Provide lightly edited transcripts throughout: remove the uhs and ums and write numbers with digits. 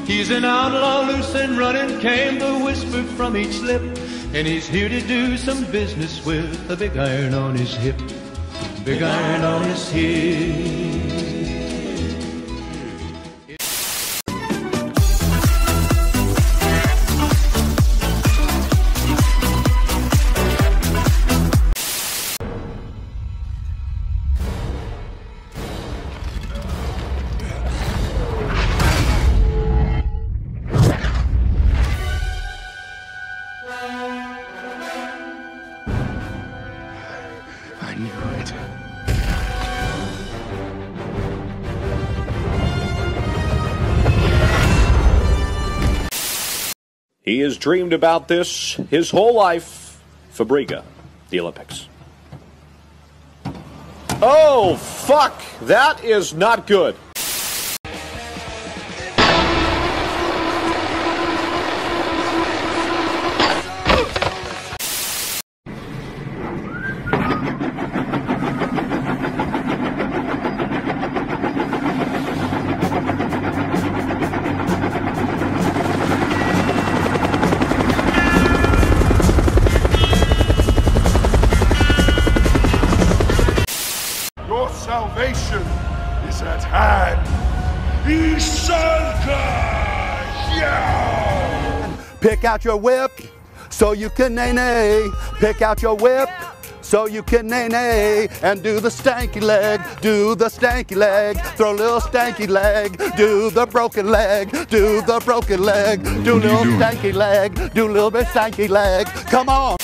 He's an outlaw, loose and running, came the whisper from each lip. And he's here to do some business with a big iron on his hip. Big iron on his hip. I knew it. He has dreamed about this his whole life. Fabriga, the Olympics. Oh, fuck! That is not good. Your salvation is at hand. Isanka! Yeah! Pick out your whip so you can nay-nay. Pick out your whip so you can nay-nay. And do the stanky leg, do the stanky leg. Throw a little stanky leg, do the broken leg, do the broken leg. Do a little stanky leg, do a little bit stanky leg. Come on.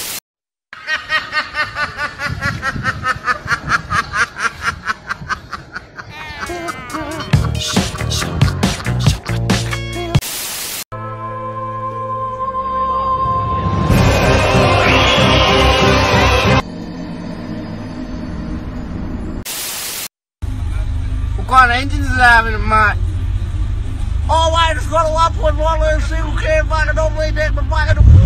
Quando a gente desaba, mas... Oh, why just go to 1.1 and see who can't find it, don't wait there, but find it.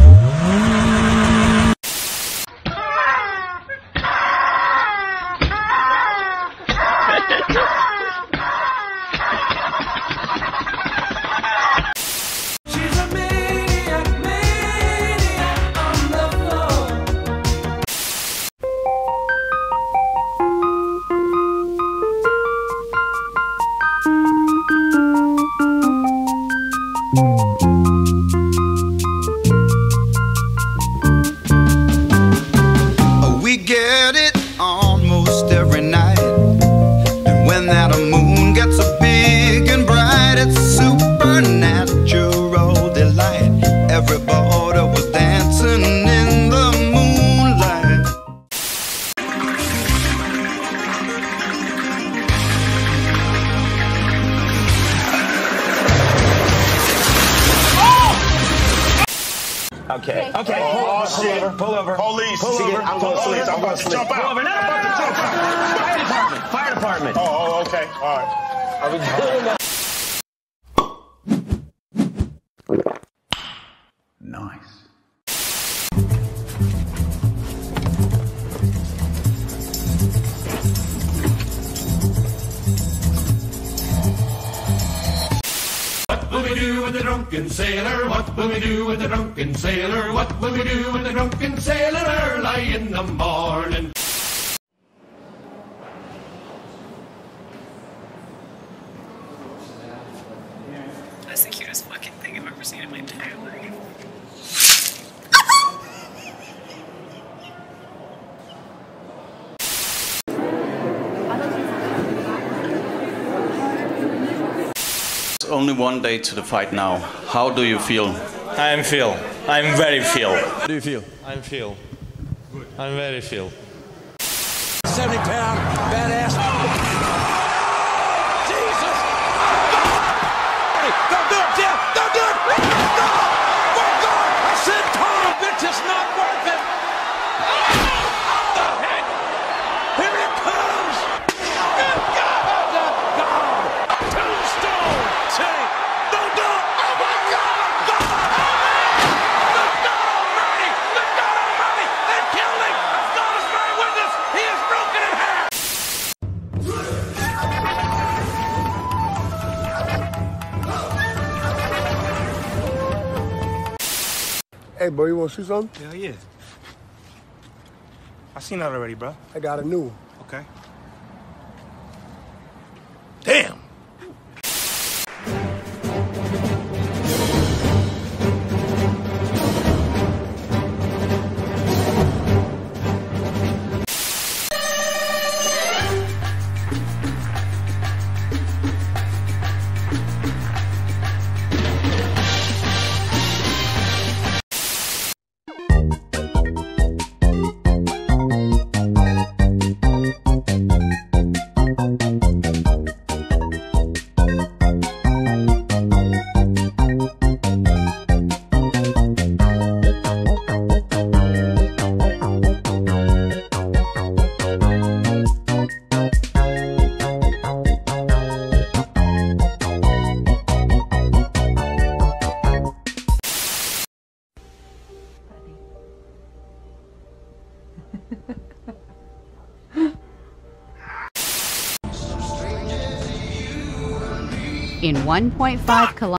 We get it almost every night, and when that moon gets so big and bright, it's supernatural delight. Everybody was dancing in the moonlight. Okay. Pull over. Police. Pull over. I'm going to sleep. I'm going to sleep. Jump out. Pull over. No. Fire department. Oh, okay. All right. Are we doing that? Nice. What will we do with the drunken sailor? What will we do with the drunken sailor? What will we do with the drunken sailor early in the morning? That's the cutest fucking thing I've ever seen in my entire life. Only one day to the fight now. How do you feel? I'm feel. I'm very feel. How do you feel? I'm feel. I'm very feel. 70-pound badass. Jesus! Don't do it, Jim! Don't do it! No! My God! I said total bitch, it's not worth it! The heck! Here it comes! Good God! Tombstone! Say, don't do it! Oh my God! God Almighty! The God Almighty! They killed him! As God is my witness! He is broken in half! Hey, bro, you want to shoot something? Hell yeah. I seen that already, bro. I got a new one. Okay. Damn! In 1.5 kilometers.